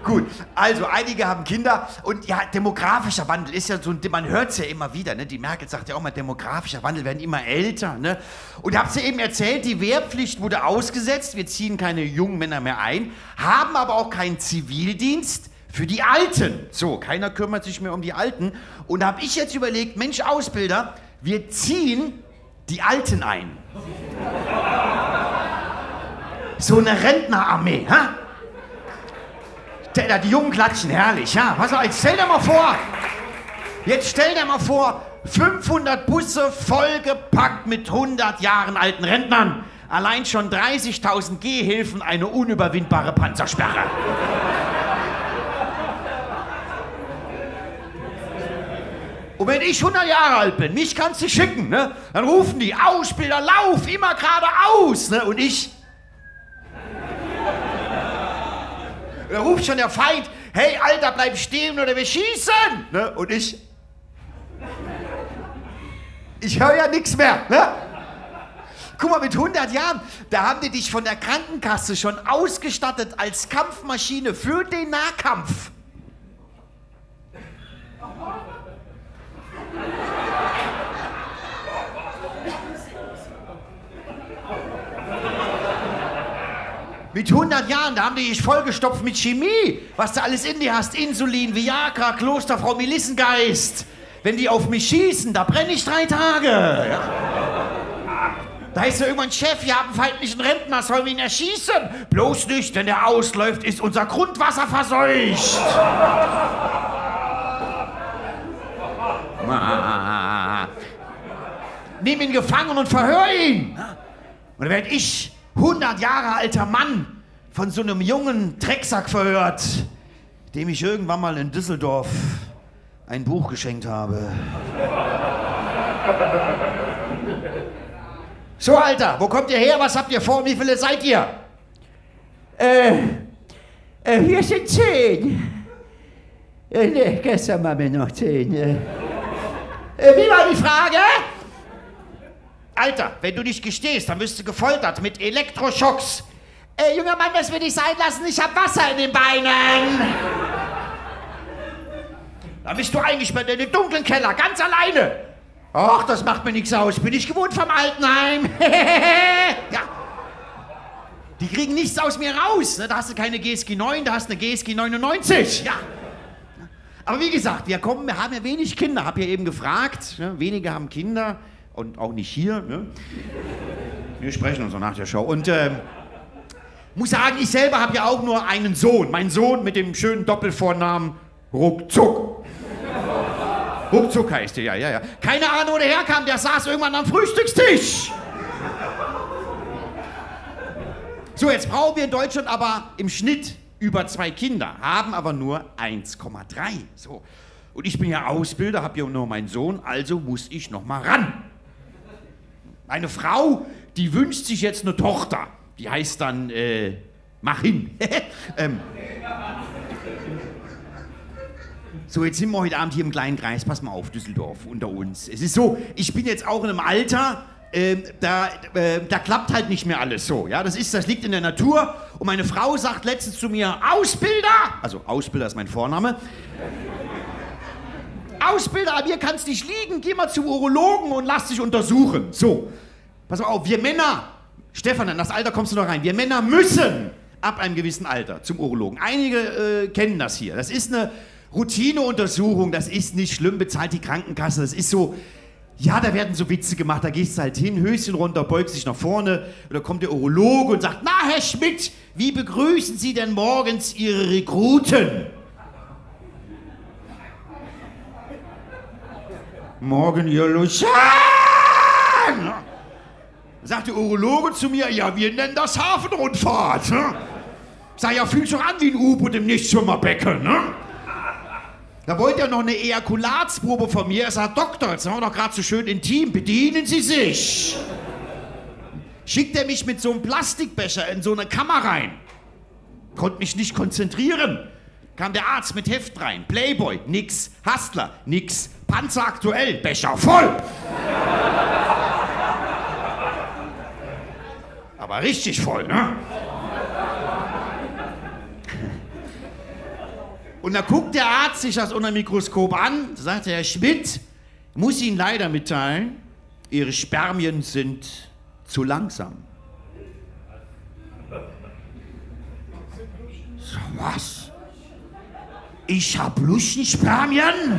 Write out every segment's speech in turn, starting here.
Gut, also einige haben Kinder und ja, demografischer Wandel ist ja so, man hört es ja immer wieder, ne? Die Merkel sagt ja auch mal, demografischer Wandel, werden immer älter, ne? Und habt ihr eben erzählt, die Wehrpflicht wurde ausgesetzt, wir ziehen keine jungen Männer mehr ein, haben aber auch keinen Zivildienst für die Alten. So, keiner kümmert sich mehr um die Alten. Und da habe ich jetzt überlegt, Mensch, Ausbilder, wir ziehen die Alten ein. So eine Rentnerarmee, ha? Die Jungen klatschen, herrlich, ja. Pass auf, jetzt stell dir mal vor, 500 Busse vollgepackt mit 100 Jahren alten Rentnern. Allein schon 30.000 Gehhilfen, eine unüberwindbare Panzersperre. Und wenn ich 100 Jahre alt bin, mich kannst du schicken, ne? Dann rufen die Ausbilder, lauf immer geradeaus, ne? Und ich... Da ruft schon der Feind, hey Alter, bleib stehen oder wir schießen! Ne? Und ich höre ja nichts mehr. Ne? Guck mal, mit 100 Jahren, da haben die dich von der Krankenkasse schon ausgestattet als Kampfmaschine für den Nahkampf. Mit 100 Jahren, da haben die dich vollgestopft mit Chemie, was du alles in dir hast. Insulin, Viagra, Klosterfrau, Melissengeist. Wenn die auf mich schießen, da brenne ich 3 Tage. Ja? Da ist ja irgendwann, Chef, wir haben feindlichen Rentner, sollen wir ihn erschießen? Bloß nicht, wenn der ausläuft, ist unser Grundwasser verseucht. Nimm ihn gefangen und verhör ihn. Und dann werde ich... 100 Jahre alter Mann von so einem jungen Drecksack verhört, dem ich irgendwann mal in Düsseldorf ein Buch geschenkt habe. So, Alter, wo kommt ihr her? Was habt ihr vor? Wie viele seid ihr? Wir sind 10. Ne, gestern waren wir noch 10. Wie war die Frage? Alter, wenn du nicht gestehst, dann wirst du gefoltert mit Elektroschocks. Junger Mann, das will ich sein lassen, ich hab Wasser in den Beinen. Da bist du eingesperrt in den dunklen Keller, ganz alleine. Ach, das macht mir nichts aus, bin ich gewohnt vom Altenheim. Ja. Die kriegen nichts aus mir raus. Da hast du keine GSG 9, da hast du eine GSG 99. Ja. Aber wie gesagt, wir haben ja wenig Kinder, hab ja eben gefragt. Ne? Wenige haben Kinder. Und auch nicht hier, ne? Wir sprechen uns noch nach der Show. Und muss sagen, ich selber habe ja auch nur einen Sohn. Mein Sohn mit dem schönen Doppelvornamen Ruckzuck. Ruckzuck heißt der, ja. Keine Ahnung, wo der herkam, der saß irgendwann am Frühstückstisch. So, jetzt brauchen wir in Deutschland aber im Schnitt über 2 Kinder, haben aber nur 1,3. So. Und ich bin ja Ausbilder, habe ja nur meinen Sohn, also muss ich noch mal ran. Eine Frau, die wünscht sich jetzt eine Tochter. Die heißt dann, mach hin. So, jetzt sind wir heute Abend hier im kleinen Kreis. Pass mal auf, Düsseldorf, unter uns. Es ist so, ich bin jetzt auch in einem Alter, da klappt halt nicht mehr alles so. Ja? Das liegt in der Natur. Und meine Frau sagt letztens zu mir, Ausbilder, also Ausbilder ist mein Vorname, Ausbilder, an mir kann's nicht liegen, geh mal zum Urologen und lass dich untersuchen. So, pass mal auf, wir Männer, Stefan, in das Alter kommst du noch rein, wir Männer müssen ab einem gewissen Alter zum Urologen. Einige kennen das hier. Das ist eine Routineuntersuchung, das ist nicht schlimm, bezahlt die Krankenkasse, das ist so, ja, da werden so Witze gemacht, da gehst du halt hin, Höschen runter, beugst dich nach vorne und dann kommt der Urologe und sagt, na, Herr Schmidt, wie begrüßen Sie denn morgens Ihre Rekruten? Morgen, ihr Lucian! Sagt der Urologe zu mir, ja, wir nennen das Hafenrundfahrt. Sag ja, fühlt sich doch an wie ein U-Boot im Nichtschwimmerbecken, ne? Da wollt ihr noch eine Ejakulatsprobe von mir. Er sagt, Doktor, jetzt sind wir doch gerade so schön intim, bedienen Sie sich. Schickt er mich mit so einem Plastikbecher in so eine Kammer rein. Konnte mich nicht konzentrieren. Kam der Arzt mit Heft rein. Playboy, nix. Hustler, nix. Panzer aktuell, Becher voll. Aber richtig voll, ne? Und da guckt der Arzt sich das unter dem Mikroskop an, sagt Herr Schmidt, muss Ihnen leider mitteilen, Ihre Spermien sind zu langsam. So, was? Ich hab Luschenspermien?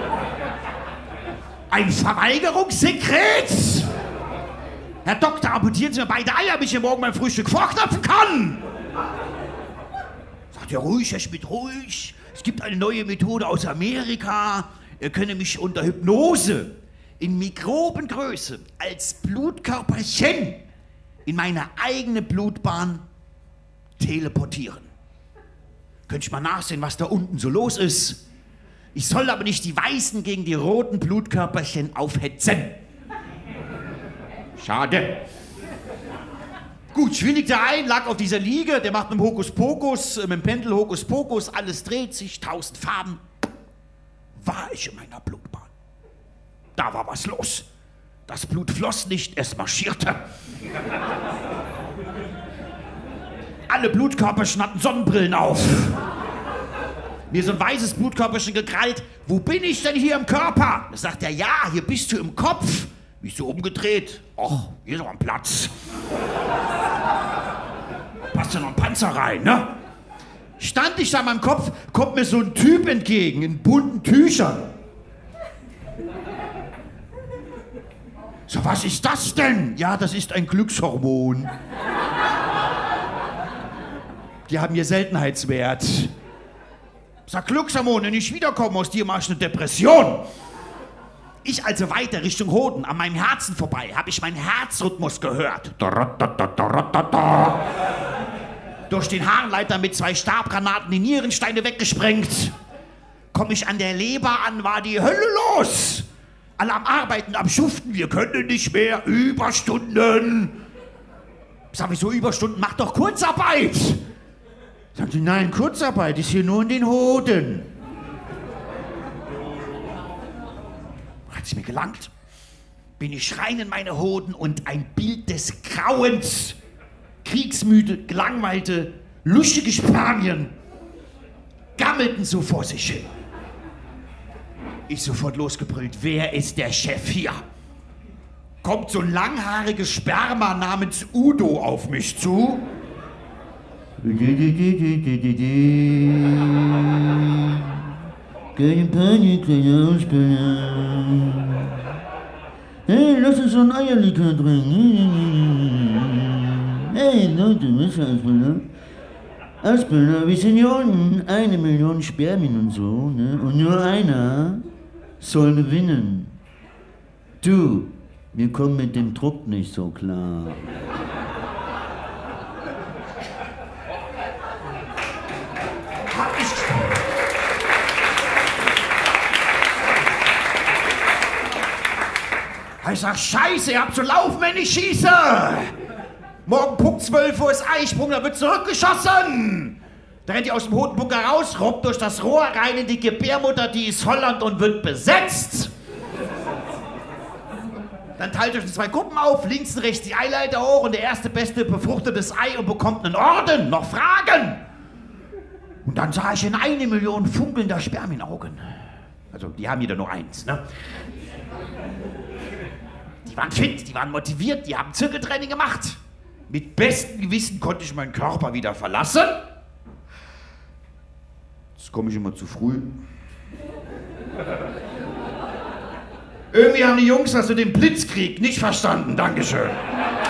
Ein Verweigerungssekret? Herr Doktor, amputieren Sie mir beide Eier, damit ich hier morgen beim Frühstück vorknöpfen kann. Sagt er, ruhig, Herr Schmidt, ruhig. Es gibt eine neue Methode aus Amerika. Ihr könnt mich unter Hypnose in Mikrobengröße als Blutkörperchen in meine eigene Blutbahn teleportieren. Könnt ich mal nachsehen, was da unten so los ist. Ich soll aber nicht die weißen gegen die roten Blutkörperchen aufhetzen. Schade. Gut, schwindigte ein, lag auf dieser Liege, der macht mit dem Hokuspokus, mit dem Pendel Hokuspokus, alles dreht sich, 1000 Farben. War ich in meiner Blutbahn. Da war was los. Das Blut floss nicht, es marschierte. Alle Blutkörperchen hatten Sonnenbrillen auf. Mir so ein weißes Blutkörperchen gekrallt. Wo bin ich denn hier im Körper? Da sagt er, ja, hier bist du im Kopf. Mich so umgedreht. Och, hier ist aber ein Platz. Passt ja noch ein Panzer rein, ne? Stand ich da an meinem Kopf, kommt mir so ein Typ entgegen, in bunten Tüchern. So, was ist das denn? Ja, das ist ein Glückshormon. Die haben hier Seltenheitswert. Sag Glückshormon, wenn ich wiederkomme aus dir, mach ich eine Depression. Ich also weiter Richtung Hoden, an meinem Herzen vorbei, habe ich meinen Herzrhythmus gehört. Durch den Harnleiter mit 2 Stabgranaten die Nierensteine weggesprengt. Komm ich an der Leber an, war die Hölle los. Alle am Arbeiten, am Schuften, wir können nicht mehr, Überstunden. Sag ich so, Überstunden, mach doch Kurzarbeit. Sagt sie, nein, Kurzarbeit ist hier nur in den Hoden. Hat es mir gelangt, bin ich rein in meine Hoden und ein Bild des Grauens. Kriegsmüde, gelangweilte, luschige Spermien gammelten so vor sich hin. Ich sofort losgebrüllt, wer ist der Chef hier? Kommt so ein langhaariges Sperma namens Udo auf mich zu. Keine Panik, kleine Ausspieler. Hey, lass uns so ein Eierlikör trinken. Hey, Leute, was ist Ausspieler? Ausspieler, wir sind hier unten 1 Million Spermien und so, ne? Und nur einer soll gewinnen. Du, wir kommen mit dem Druck nicht so klar. Ich sag, Scheiße, ihr habt zu laufen, wenn ich schieße. Morgen Punkt 12 Uhr ist Eisprung, da wird zurückgeschossen. Da rennt ihr aus dem Hodenbunker raus, robbt durch das Rohr rein in die Gebärmutter, die ist Holland und wird besetzt. Dann teilt euch in 2 Gruppen auf, links und rechts die Eileiter hoch und der erste Beste befruchtet das Ei und bekommt einen Orden. Noch Fragen? Und dann sah ich in 1 Million funkelnder Spermienaugen. Also, die haben jeder nur 1, ne? Die waren fit, die waren motiviert, die haben Zirkeltraining gemacht. Mit bestem Gewissen konnte ich meinen Körper wieder verlassen. Jetzt komme ich immer zu früh. Irgendwie haben die Jungs also den Blitzkrieg nicht verstanden. Dankeschön.